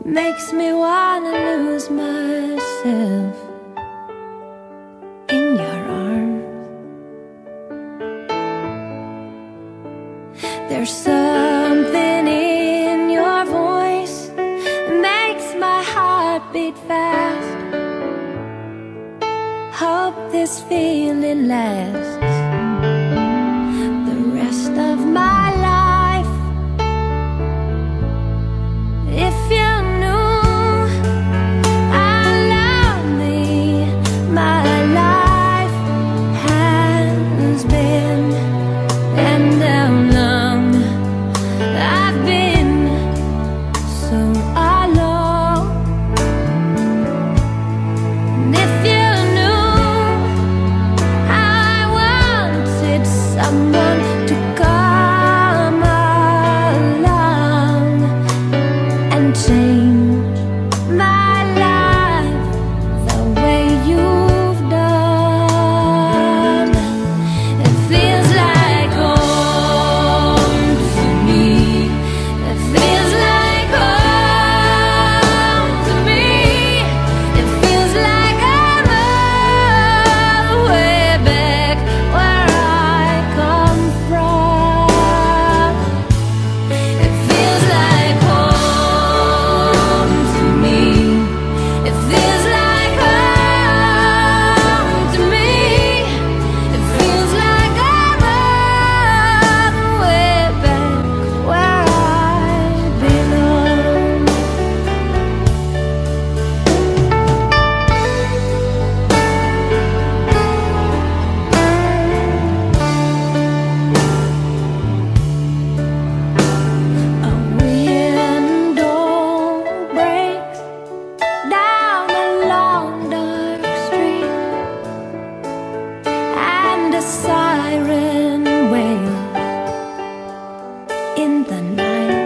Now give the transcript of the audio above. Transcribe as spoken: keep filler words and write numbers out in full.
makes me wanna lose myself in your arms. There's something in your voice that makes my heart beat fast. Hope this feeling lasts the rest of my life. If you knew how lonely my life has been, and how long I've been so alone. And if you knew how I wanted someone to come along and change my life the way you've done. It feels like home to me. It feels like home to me. It feels like I'm all the way back where I come from. It feels like home to me. It feels like home to me. It feels like I'm all the way back where I belong. A window breaks down a long dark street, and a siren wails in the night.